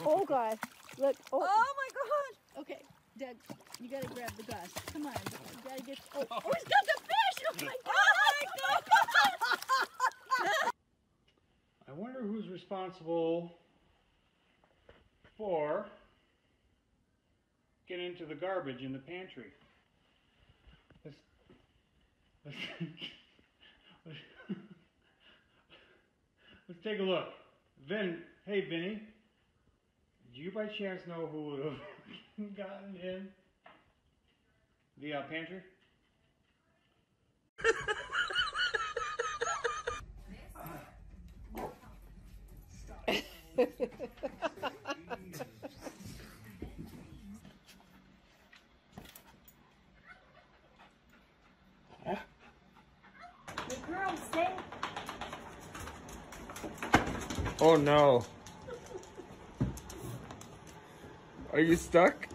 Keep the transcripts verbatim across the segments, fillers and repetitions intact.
Oh God! Look! Oh. Oh my God! Okay, Doug, you gotta grab the glass. Come on, you gotta get. Oh, oh he's got the fish! Oh my God! Oh my God! I wonder who's responsible for getting into the garbage in the pantry. Let's, let's, let's, let's take a look. Vin, hey Vinny, do you by chance know who would have gotten in the uh, pantry? The girls say. Oh no. Are you stuck?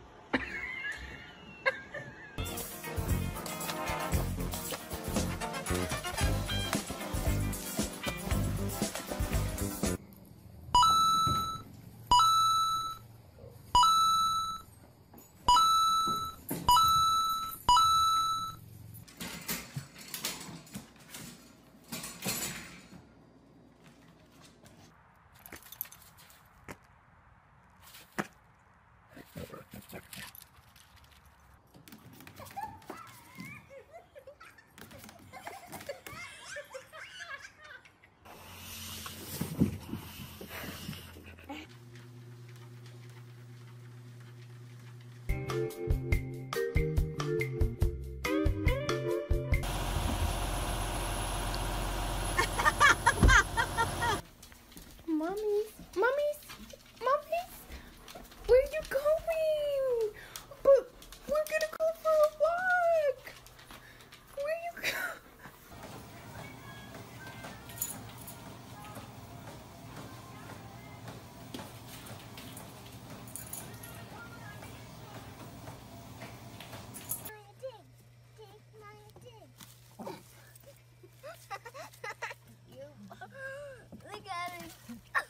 Mummies, mummies, mummies, where are you going? But we're gonna go for a walk. Where you go? Look at it.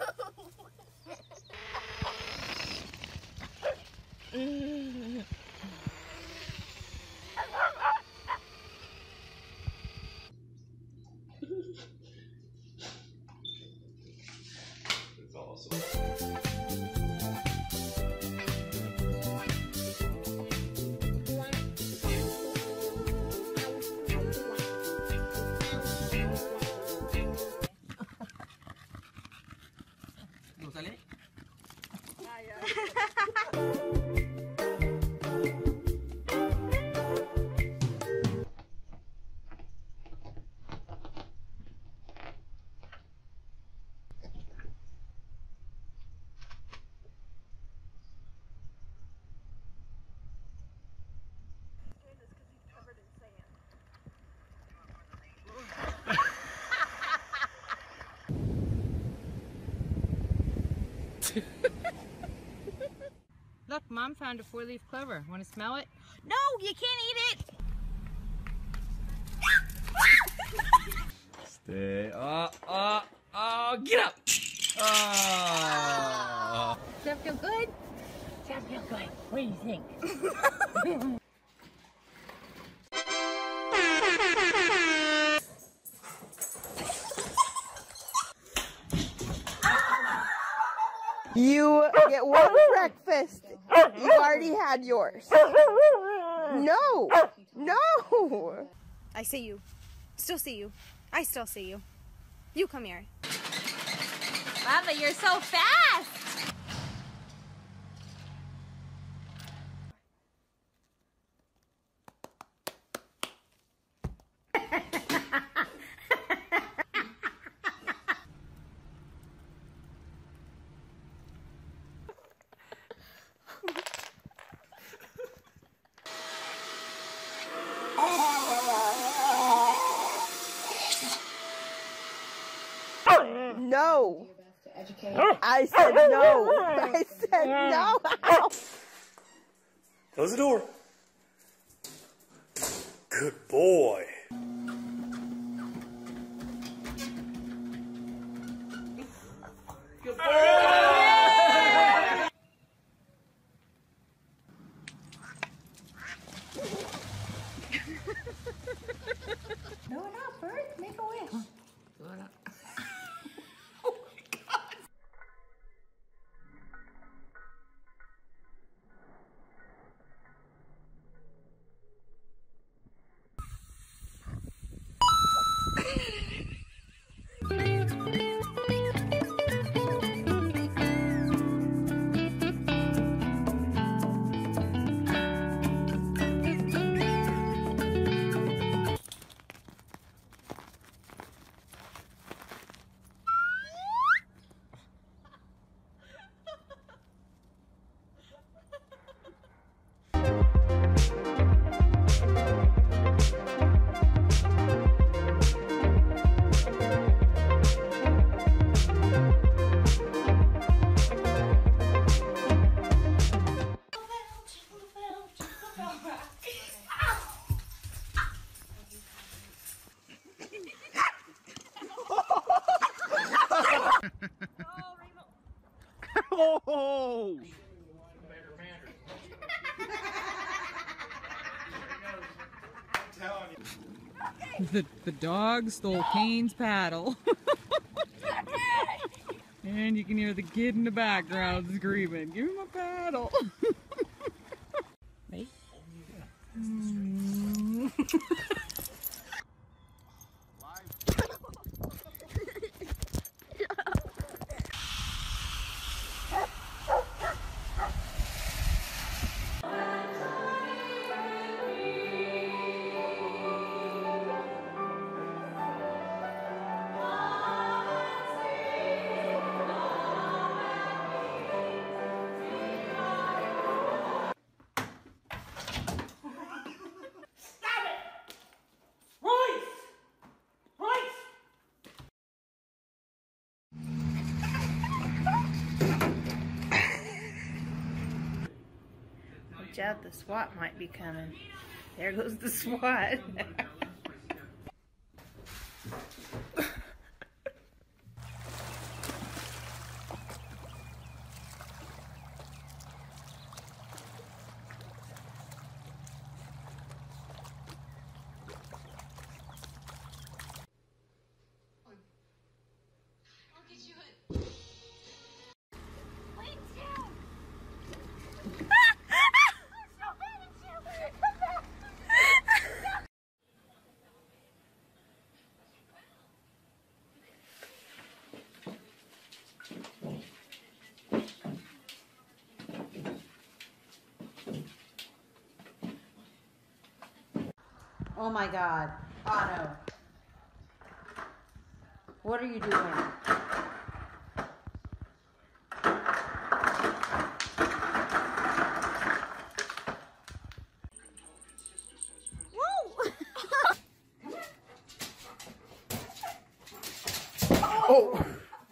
It's awesome. ¿No sale? Look, Mom found a four-leaf clover. Want to smell it? No, you can't eat it! Stay. Oh, oh, oh, get up! Oh. Does that feel good? Does that feel good? What do you think? You get one breakfast. You already had yours. No, no. I see you. Still see you. I still see you. You come here. Mama, you're so fast! No. I said no. I said no. Ow. Close the door. Good boy. Good boy! Oh! The, the dog stole Kane's paddle. And you can hear the kid in the background screaming, give him a paddle. Right? Mm. Watch out, the SWAT might be coming. There goes the SWAT. Oh my God, Otto. What are you doing? Oh!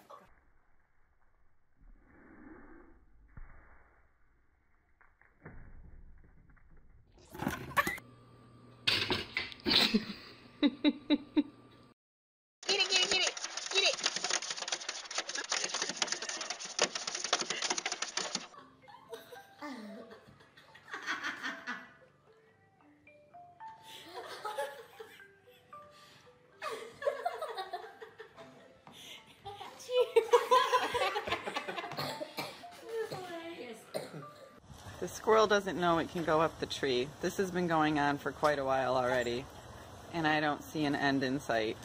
The squirrel doesn't know it can go up the tree. This has been going on for quite a while already, and I don't see an end in sight.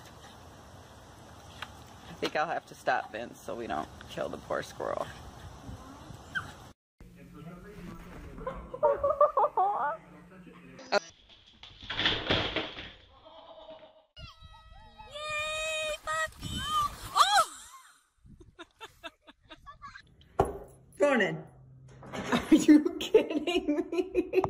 I think I'll have to stop Vince so we don't kill the poor squirrel. Ronan, are you kidding me?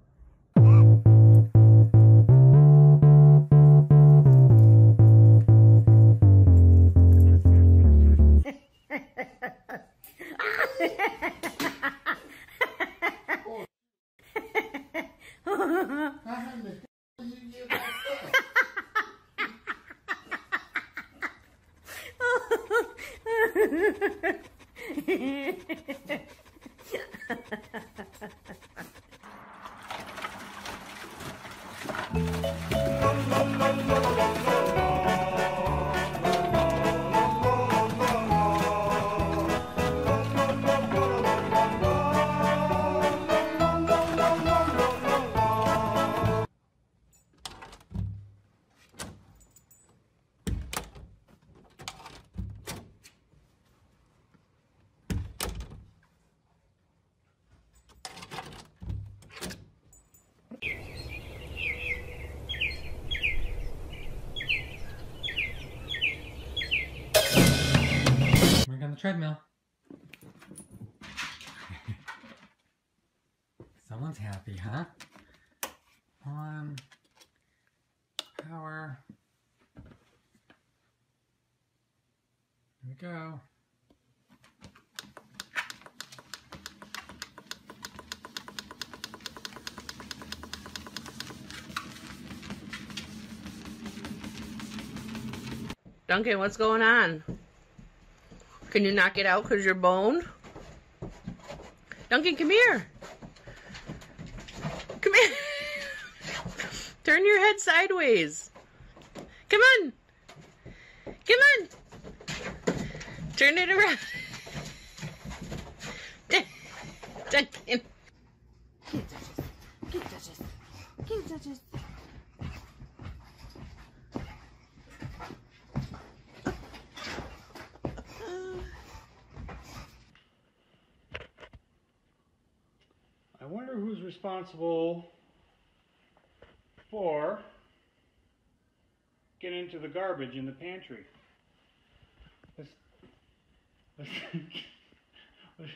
Work on the treadmill. Someone's happy, huh? On. Power. Here we go. Duncan, what's going on? Can you not get out because you're boned? Duncan, come here. Come here. Turn your head sideways. Come on. Come on. Turn it around. Duncan. Get touches. Get touches. I wonder who's responsible for getting into the garbage in the pantry. Let's, let's, let's,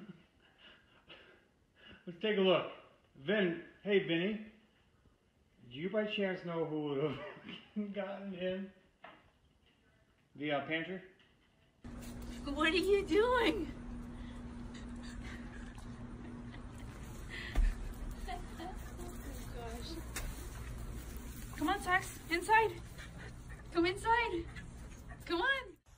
let's take a look. Vin, hey Vinny, do you by chance know who would have gotten in the uh, pantry? What are you doing? Come on, Sax. Inside. Come inside. Come on.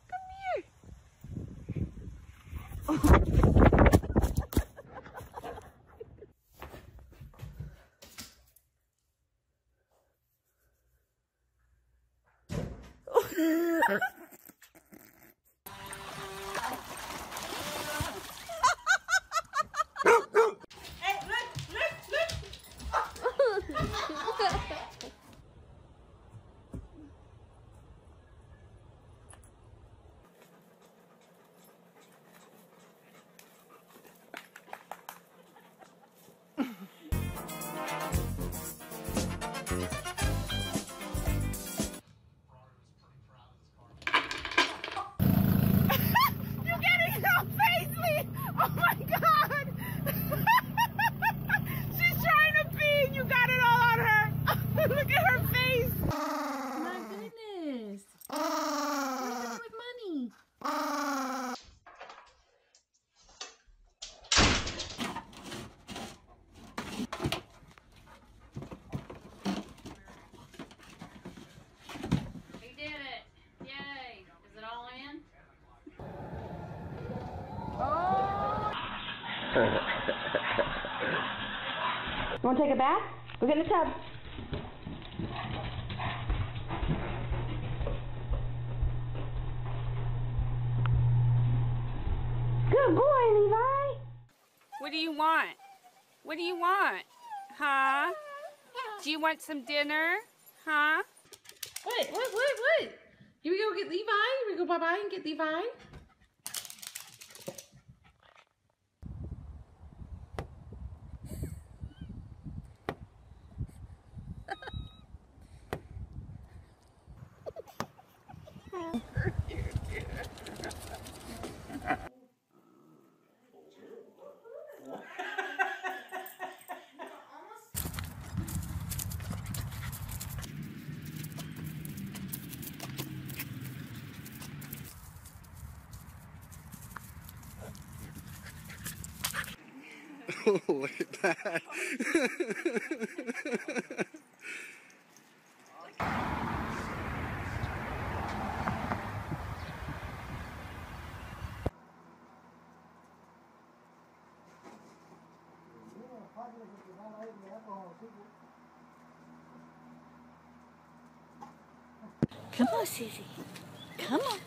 You want to take a bath? We'll get in the tub. Good boy, Levi. What do you want? What do you want? Huh? Do you want some dinner? Huh? What? What? What? What? Here we go get Levi. Here we go bye-bye and get Levi. Oh, look at that. Come on, Susie. Come on.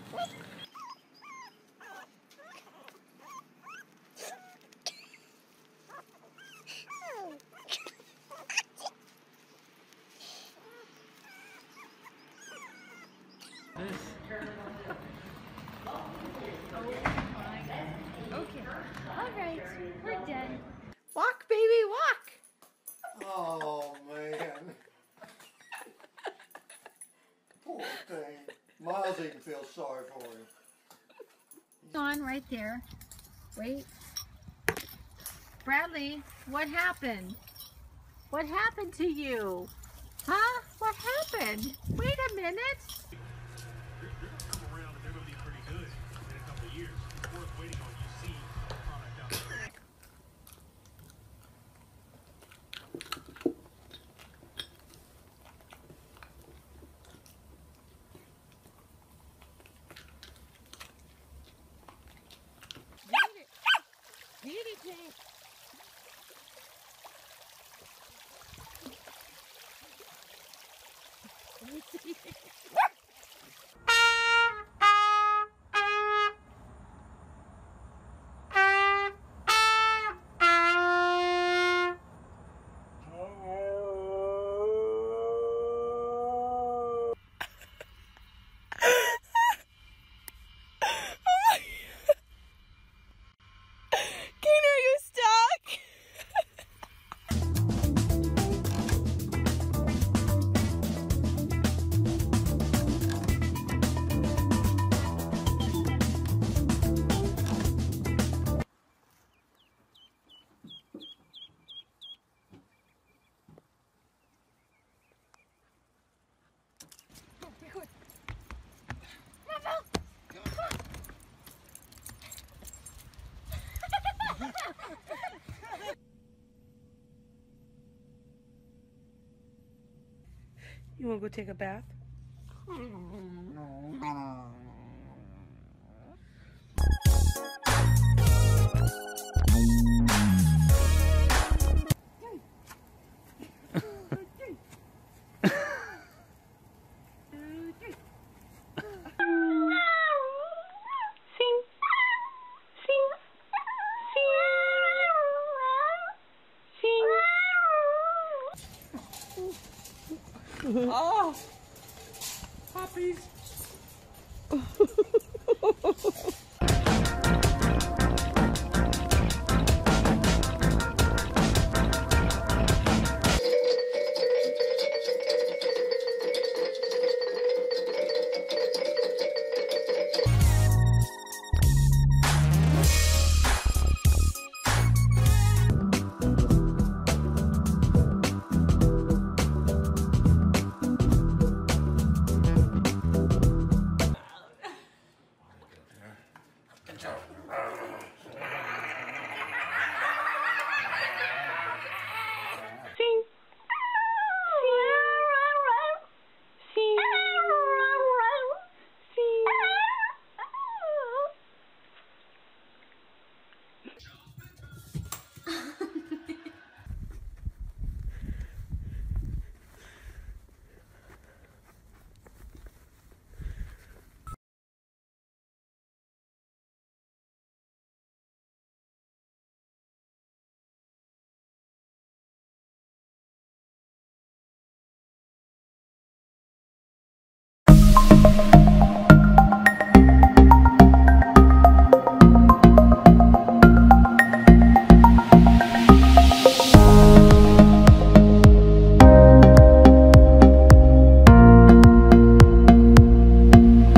Okay. All right. We're done. Walk, baby, walk. Oh, man. Poor thing. Miles even feels sorry for him. On right there. Wait. Bradley, what happened? What happened to you? Huh? What happened? Wait a minute. Beauty, Beauty Jane. You want to go take a bath? Oh, puppies.